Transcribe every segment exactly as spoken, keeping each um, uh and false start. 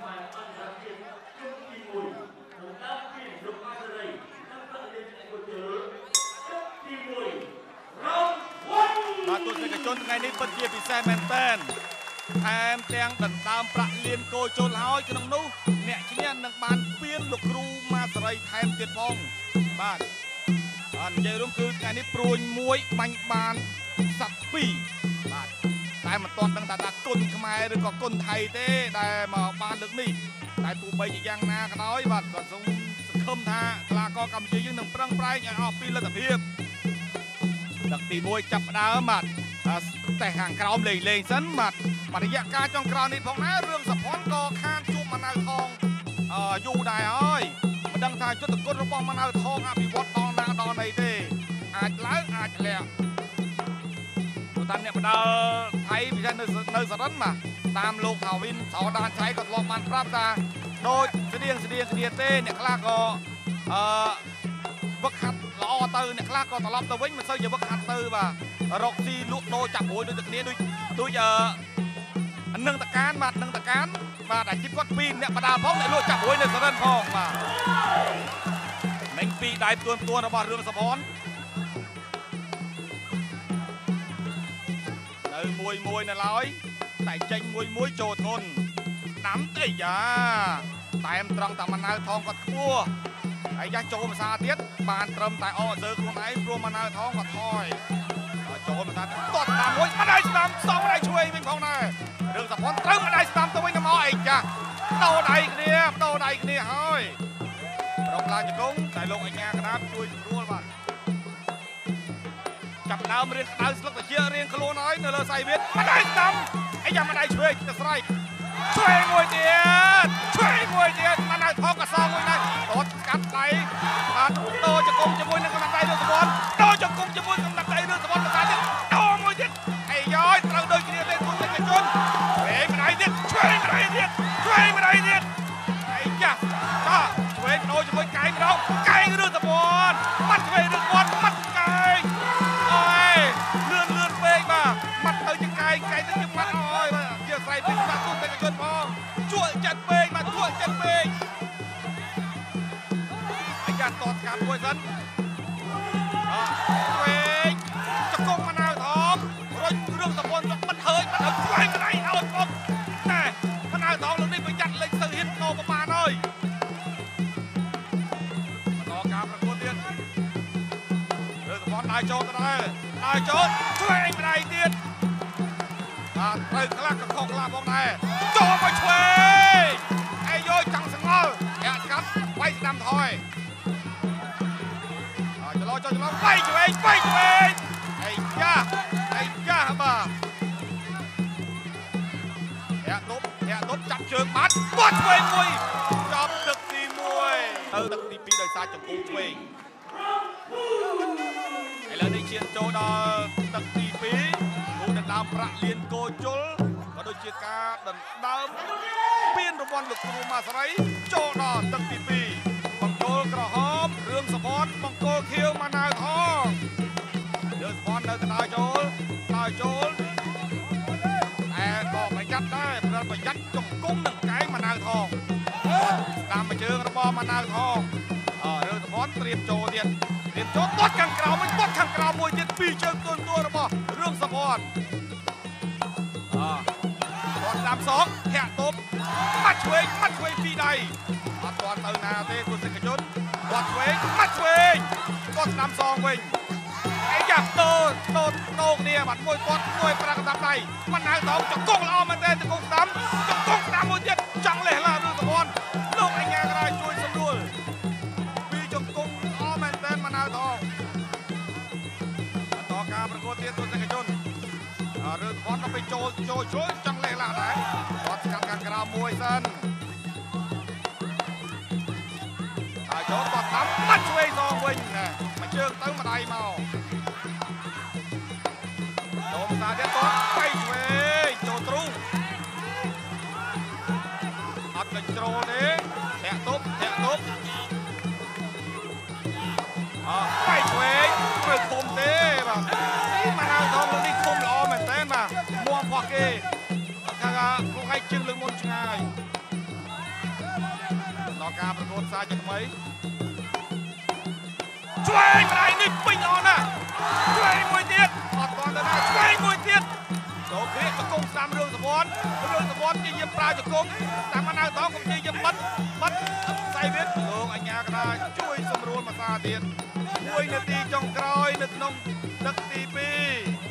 បាទទស្សនិកជនថ្ងៃនេះពិតជាពិសេសមែនទែនថែមទាំងដណ្ដើមប្រាក់លានកោជុលហើយក្នុងនោះអ្នកឈ្នះនឹងបានពៀនលោកគ្រូម៉ាសេរីថែមទៀតផងបាទអត់និយាយរួមគឺថ្ងៃនេះព្រួញមួយបាញ់បានសັບពីរបាទតែមិនទាន់ដឹងថាថាគុណខ្មែរឬក៏គុណថៃទេដែលមកបានលើកនេះតែទោះបីជាយ៉ាងណាក៏ដោយបាទគាត់សូមសង្ឃឹមថាកីឡាករកម្ពុជាយើងនឹងប្រឹងប្រែងឲ្យអស់ពីលទ្ធភាពដឹកទីមួយចាប់ផ្ដើមបាទតែខាងក្រោមលេងលេងសិនបាទបរិយាកាសចុងក្រោយនេះផងណារឿងសភ័ណ្ឌក៏ខានជួបម៉ាណៅថងអឺយូរដែរហើយមិនដឹងថាយុទ្ធគុណរបស់ម៉ាណៅថងអភិវឌ្ឍដល់ណាដល់ណីទេអាចឡើងអាចធ្លាក់ព្រោះតាអ្នកបដាថៃពិសេសនៅនៅសរិនបាទតាមលោកថាវិនសោដានឆៃក៏ធ្លាប់បានប្រាប់ថាដូចស្តៀងស្តៀងគ្នាទេអ្នកខ្លះក៏អឺវឹកហាត់ល្អទៅអ្នកខ្លះក៏ត្រឡប់ទៅវិញមិនសូវជាវឹកហាត់ទៅបាទរកស៊ីលក់ដូរចាប់រួយដូចតែគ្នាដូចដូចអឺនឹងតកានបាទនឹងតកានបាទអាជីពគាត់ពីរអ្នកបដាផងអ្នកលក់ចាប់រួយនៅសរិនផងបាទមិញពីរដៃផ្ទួនផ្ទួនរបស់រឿងសភ័ណ្ឌនៅមួយមួយនៅឡើយតែចេញមួយមួយចូលធ្ងន់ដាំអីយ៉ាតែមត្រង់តាម៉ាណៅថងគាត់ខ្ពស់ហើយយ៉ាចូលភាសាទៀតបានត្រឹមតែអអសើខ្លួនឯងព្រោះម៉ាណៅថងគាត់ថយចូលភាសាទាត់តាមមួយម្ដាយស្ដាំសងម្ដាយជួយវិញផងដែររឿងសភ័ណ្ឌត្រូវម្ដាយស្ដាំទៅវិញទៅមកអីចាដោដៃគ្នាដោដៃគ្នាហើយរកឡើងជង្គង់តែលោកអញ្ញាកណាតជួយស្រួលបាទចាប់ដើមរៀនក្តៅស្លឹកតាជារៀងខ្លួនហើយនៅលើសៃវៀតម្ដាយស្ដាំអីយ៉ាម្ដាយជួយទៅស្រ័យជួយមួយទៀតជួយមួយទៀតម៉ាណៅថងក៏សងមួយដែររត់ស្កាត់ដៃបាទដោជង្គង់ជាមួយនឹងកំណាត់ដៃរឿងសភ័ណ្ឌដោជង្គង់ជាមួយកំណាត់ដៃរឿងសភ័ណ្ឌបន្តទៀតដោមួយទៀតអីយ៉យត្រូវដូចគ្នាទេគុំលេខជនវេម្ដាយទៀតជួយម្ដាយទៀតជួយម្ដាយទៀតអីយ៉ាចាជួយដោជាមួយកែងម្ដងកែងរឿងសភ័ណ្ឌបាត់ជួយរឿងគាត់បាត់កែងអូយលឿនលឿនពេកបាទបាត់ទៅជាកែងកែងទៅជាបាត់អូយបាទជាស្រ័យពីបាត់គុំលេខជនផងជួយចិត្តពេកបាទជួយចិត្តពេកអីយ៉ាតតកាប់មួយសិនអត់វិញចង្គង់ម៉ាណៅថងរុញរឿងសភ័ណ្ឌមិនហើញមិនហើញជួយម្ដាយឲ្យផងតែម៉ាណៅថងលើកនេះប្រយ័ត្នលេខទៅហ៊ានដោប្រមាណហើយបន្តការប្រកួតទៀតរឿងសភ័ណ្ឌដៃចូលទៅដែរដៃចូលជួយម្ដាយទៀតបាទត្រូវខ្លះក៏ខុសខ្លះផងដែរចូលមកជួយអីយោចង់សងល់អ្នកកាត់វាយស្ដាំថយចលោចចលោវាយឆ្វេងវាយឆ្វេងអីយ៉ាអីយ៉ាបាទអ្នកទប់អ្នកទប់ចាប់ជើងបាត់គាត់ឆ្វេងមួយចាប់ទឹកទីមួយទៅទឹកទីពីរដោយសារចង្គង់ឆ្វេងឥឡូវនេះឈានចូលដល់ទឹកទីពីរគូដណ្ដើមប្រាក់លានកោជុលក៏ដូចជាការដណ្ដើមពានរង្វាន់លោកគ្រូម៉ាសេរីចូលដល់ទឹកទីពីរបង្គោលក្រហមរឿងសភ័ណ្ឌបង្គោលខៀវម៉ាណៅថងរឿងសភ័ណ្ឌនៅទៅដល់ចូលដល់ចូលតែក៏ប្រយ័ត្នដែរប្រយ័ត្នជង្គង់នឹងកែងម៉ាណៅថងតាមមួយជើងរបស់ម៉ាណៅថងអឺរឿងសភ័ណ្ឌត្រៀមចូលទៀតត្រៀមចូលទាត់ខាងក្រៅមួយទាត់ខាងក្រៅមួយទៀតពីរជើងទួនទួរបស់រឿងសភ័ណ្ឌអឺទាត់តាមសងធាក់ទប់បាត់ឆ្វេងបាត់ឆ្វេងពីរដៃអត់ទាន់ទៅណាទេទស្សនិកជនគាត់ឆ្វេងបាត់ឆ្វេងគាត់ស្ដាំសងវិញអីយ៉ាដូដូដូគ្នាបាត់មួយគាត់មួយប្រាក់កណ្ដាប់ដៃមិនហៅថងចង្គង់ល្អមែនទេចង្គង់ស្ដាំចង្គង់ស្ដាំមួយទៀតចង់លេះឡារឿងសភ័ណ្ឌលោកអញ្ញាក្រៅជួយសម្រួលពីចង្គង់ល្អមែនទេមិនហៅថងបន្តការប្រកួតទៀតទស្សនិកជនរឿងសភ័ណ្ឌទៅចូលចូលជួយចង់លេះឡាដែរគាត់ស្កាត់ខាងក្រៅមួយសិនហើយចូលគាត់តាមបាត់ឆ្វេងសងវិញណាមួយជើងទៅម្ដាយមកចូលភាសាទៀតគាត់បែកឆ្វេងចូលទ្រូងអត់កញ្ជ្រោលទេធាក់ទប់ធាក់ទប់អត់បែកឆ្វេងព្រឹកធំទេបាទនេះមកដល់ធំនេះធំល្អមែនតើបាទមួងផោះគេថាគូឲ្យជើងលើមុនឆ្ងាយការប្រកួតសាជាថ្មីឆ្វេងម្ដាយនេះពេញអស់ណាឆ្វេងមួយទៀតអត់ទាន់ទៅណាឆ្វេងមួយទៀតចូលគ្រាកង្គង់ស្ដាំរឿងសវ័នរឿងសវ័នជាយាមប្រើជង្គង់តាមម៉ៅថងកុំជាយាមបិទបិទខ្សែទៀតលោកអញ្ញាកដាជួយសម្រួលភាសាទៀតមួយនាទីចុងក្រោយនៅក្នុងទឹកទីពីរ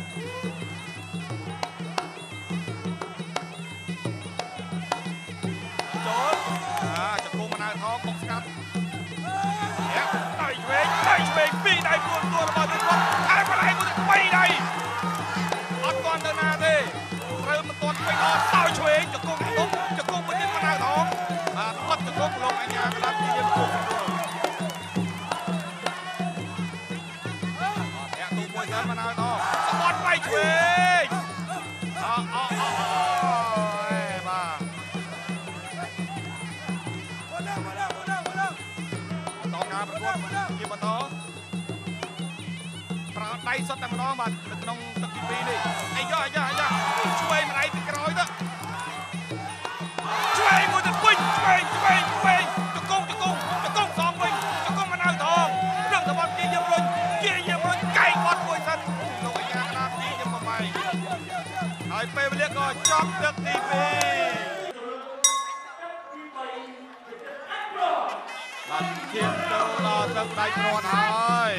ចូលអាជង្គង់ម៉ៅថងបុកស្កាត់ដៃឆ្វេងដៃឆ្វេងពីរដៃពួនទួរបស់ទឹកគាត់ហើយម្ដាយមួយបីដៃអត់ទាន់ទៅណាទេត្រូវមិនទាន់ពេញអត់សោយឆ្វេងជង្គង់ជង្គង់ជង្គង់មួយទៀតមិនដៅថងបាទបាត់ជង្គង់លោកអញ្ញាកដាជាយាមពុកអត់តែទូមួយទៅមិនដៅថងសបត់ដៃឆ្វេងអអអអអេបាទការប្រកួតជាបន្តប្រើដៃសុទ្ធតែម្ដងបាទនៅក្នុងទឹកទីពីរនេះអាយ៉ាអាយ៉ាអាយ៉ាឆ្វេងម្ដាយពីក្រោយទៅឆ្វេងមួយទៅពេញឆ្វេងឆ្វេងឆ្វេងជង្គង់ជង្គង់ជង្គង់សងវិញជង្គង់មិនដៅថងរឿងសបត់ជាយាមរុញជាយាមរុញកែងបាត់មួយសិនលោកអាយ៉ាកដាជាយាមប្រម៉ៃហើយពេលវេលាក៏ចប់ទឹកទីពីរបាទជាទៅដល់ទឹកដៃគ្រាន់ហើយ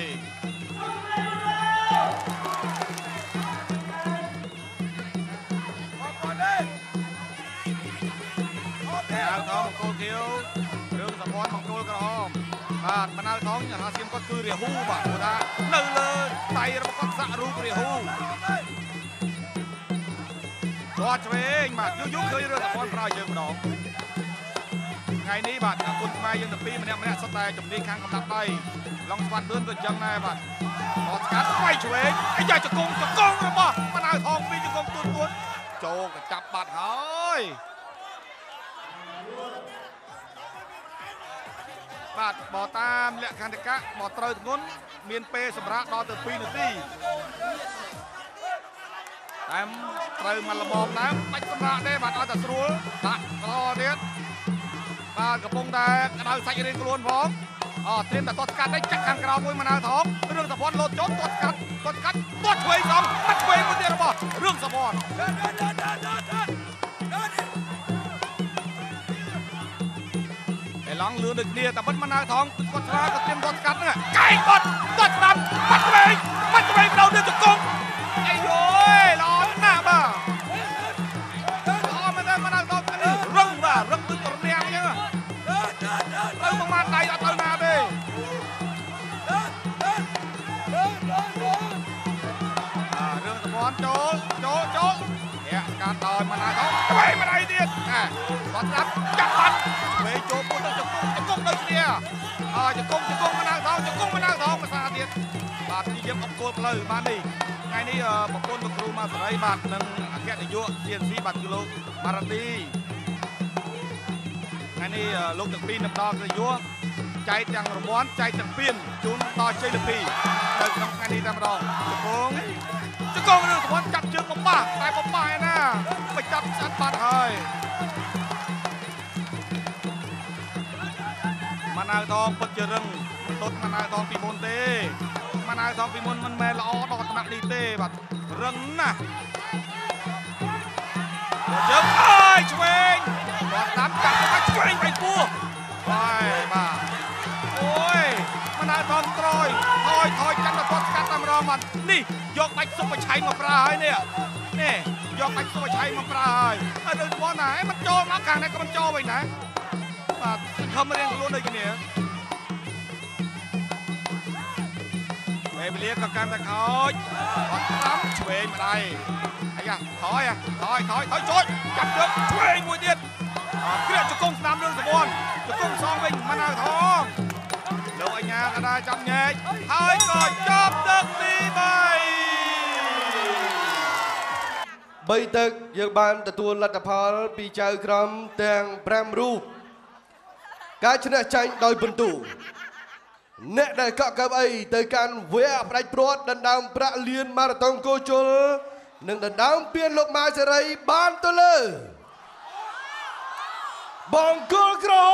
តែអើថងមង្គលខៀវរឿងសភ័នមង្គលក្រហមបាទមិនអើថងអាសៀមគាត់គឺរាហូបាទព្រោះថានៅលើដៃរបស់គាត់សាក់រូបរាហូគាត់ឆ្វេងបាទយូរយូរឃើញរឿងសភ័នប្រើយើងម្ដងថ្ងៃនេះបាទអគុណខ្មែរយើងទាំងពីរម្នាក់ម្នាក់សុទ្ធតែជំនាញខាងកំដាប់ដៃឡុងស្វាត់លឿនក៏ចឹងដែរបាទអត់ស្កាត់ស្វ័យឆ្វេងអាយ៉ាជង្គង់ជង្គង់របស់មិនអើថងពីជង្គង់ទួនទួនចូលក៏ចាប់បាត់ហើយបាទបើតាមលក្ខន្តិកៈបើត្រូវធ្ងន់មានពេលសម្រាប់ដល់ទៅពីរនាទីតែត្រូវមកល្មមដែរបាច់សម្រាប់ទេបាទឲ្យតែស្រួលដាក់បន្តទៀតបាទកំពុងតែក្តៅសាច់រៀងខ្លួនផងអត្រៀមតែទាត់ស្កាត់đấyចាក់ខាងក្រៅមួយមិនអើថងរឿងសភ័នលោតចូលទាត់ស្កាត់ទាត់ស្កាត់ទាត់ឆ្វេងសំបាត់ឆ្វេងមួយទៀតរបស់រឿងសភ័នឡងលឿនដូចគ្នាតែបិទមិនអើថងគាត់ឆ្លាក៏ត្រៀមទាត់ស្កាត់ហ្នឹងកែងបាត់ទាត់ស្ដាំបាត់ឆ្វេងបាត់ឆ្វេងដល់ទៅជង្គង់អាយយល្អណាស់បាទល្អមែនទេមិនអើថងនេះរឹងបាទរឹងដូចរនាំងអញ្ចឹងទៅប្រមាណដៃអត់ទៅណាទេរឿងសភ័នចូលចូលចូលអ្នកស្កាត់ដល់មិនអើថងឆ្វេងម្ដាយទៀតគាត់ស្ដាប់ចាប់បាត់ឆ្វេងចូលពុតទៅជង្គង់ជង្គង់ដូចគ្នាអើជង្គង់ជង្គង់មិនអើថងជង្គង់មិនអើថងភាសាទៀតបាទនិយាយអង្គលផ្លូវបាទនេះថ្ងៃនេះប្រពន្ធលោកគ្រូម៉ាសេរីបាទនិងអគ្គនាយក ซี เอ็น ซี បាទគឺលោកបារ៉ាទីថ្ងៃនេះលោកទាំងពីរនឹងដល់នាយកចែកទាំងរង្វាន់ចែកទាំងពានជូនដល់ជ័យលាភីនៅក្នុងថ្ងៃនេះតែម្ដងជង្គង់ជង្គង់រឿងសភ័នចាប់ជើងបំបាស់តែបំបាស់ឯណាបញ្ចប់ស្អាតបាត់ហើយម៉ាណៅថងពិតជារឹងមិនដុតម៉ាណៅថងពីមុនទេម៉ាណៅថងពីមុនមិនមែនល្អដល់ថ្នាក់នេះទេបាទរឹងណាស់យើងអើយឆ្វេងគាត់តាមចាប់មកឆ្វេងបែកពោះហើយបាទអូយម៉ាណៅថងក្រោយថយថយចាំដល់គាត់ស្កាត់តែម្ដងបាទនេះយកបាច់សុបឆៃមកប្រើហើយនេះនេះយកបាច់សុបឆៃមកប្រើហើយហើយដូចគាត់ណាឯងមិនចូលមកខាងនេះក៏មិនចូលវិញដែរបាទខំរៀនខ្លួនដូចគ្នាពេលវេលាក៏កាន់តែខូចអត់តាមឆ្វេងម្ដាយអាយ៉ាថយថយថយថយចូលចាប់ជើងឆ្វេងមួយទៀតគ្រាជង្គង់ស្ដាំរឿងសភ័នជង្គង់សងវិញមិនអើថងលោកអញ្ញាកដាចាប់ញែកហើយក៏ចប់ទឹកទីបីបីទឹកយើងបានទទួលលទ្ធផលពីចៅក្រមទាំងប្រាំរូបការឈ្នះចាញ់ដោយពិន្ទុអ្នកដែលកក់កៅអីទៅកាន់វគ្គផ្ដាច់ព្រាត់ដណ្ដើមប្រាក់លានម៉ារ៉ាតុងគោជលនិងដណ្ដើមពានលោកម៉ៅសេរីបានទៅលើបង្គោលក្រហ